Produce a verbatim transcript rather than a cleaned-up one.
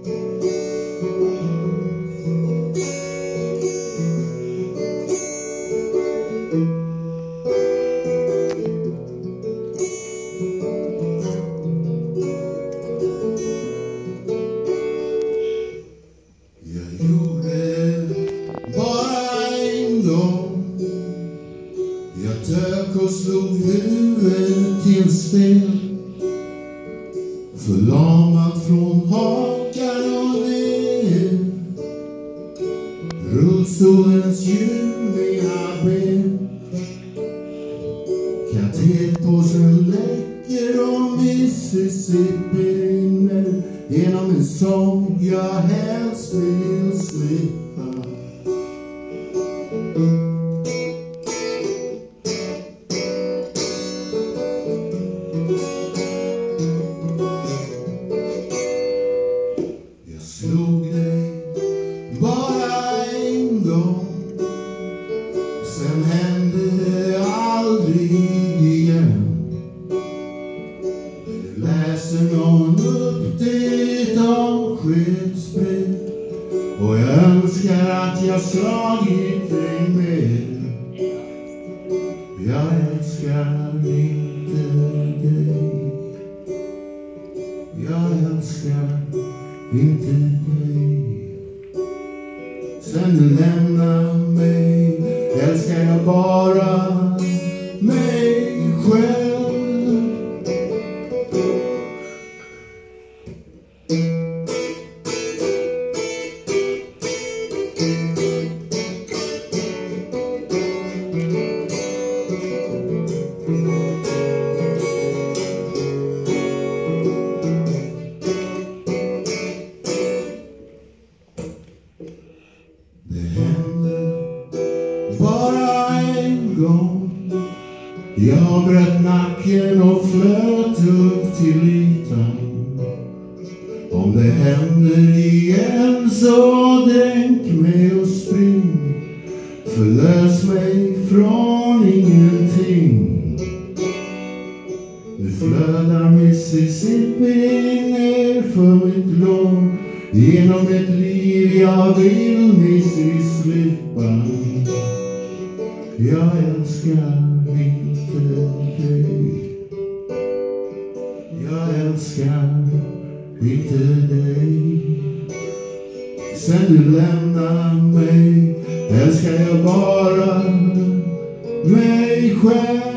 Jag tök och slog huvudet till en sten, förlamad från hakan och ner. Rullstolens hjul mina ben, katetpåsen läcker och Mississippi rinner genom en sång jag helst vill slippa. Jag slog dig bara en gång, sen hände det aldrig igen. Du läser någon uppdikt avskedsbrev, och jag önskar att jag slagit dig mer. Jag älskar inte dig, jag älskar inte dig. Sen du lämnar mig älskar jag bara mig själv. Bara en gång jag bröt nacken och flöt upp till ytan. Om det händer igen så dränk mig och spring, förlös mig från ingenting. Nu flödar Mississippi ner för mitt lån, genom ett liv jag vill Missy slippa. Jag älskar inte dig, jag älskar inte dig. Sen du lämnar mig älskar jag bara mig själv.